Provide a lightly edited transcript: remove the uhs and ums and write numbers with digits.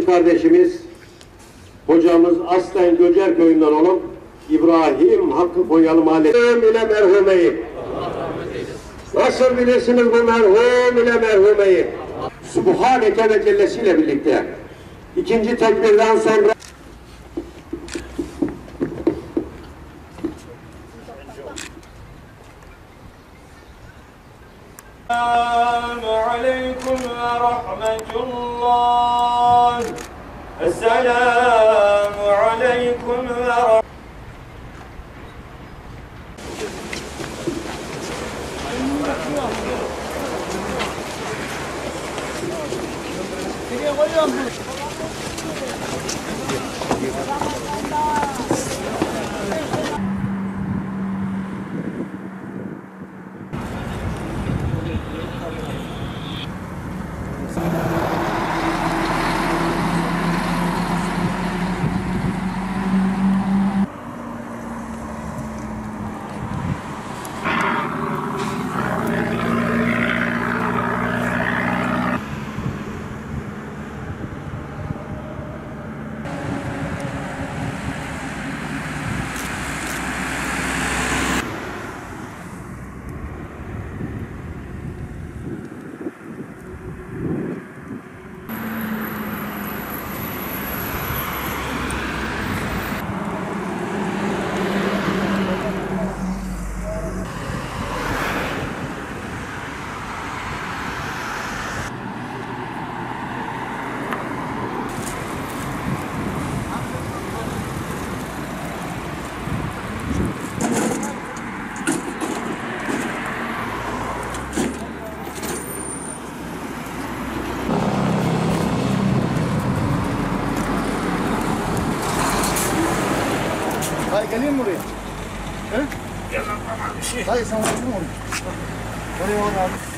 kıymetli kardeşimiz, hocamız aslen Göcer köyünden olup İbrahim Hakkı Konyalı Mahallesi ile merhumeyi. Nasıl bilirsiniz bu merhum ile merhumeyi? Subhaneke ve Cellesiyle birlikte ikinci tekbirden sonra Esselamu aleyküm ve rahmetullah. Esselamu aleyküm ve rahmetullah. Hayır, geleyim mi buraya? He? Gel lan, tamam bir şey. Hayır, sen oturma oraya. Oraya abi.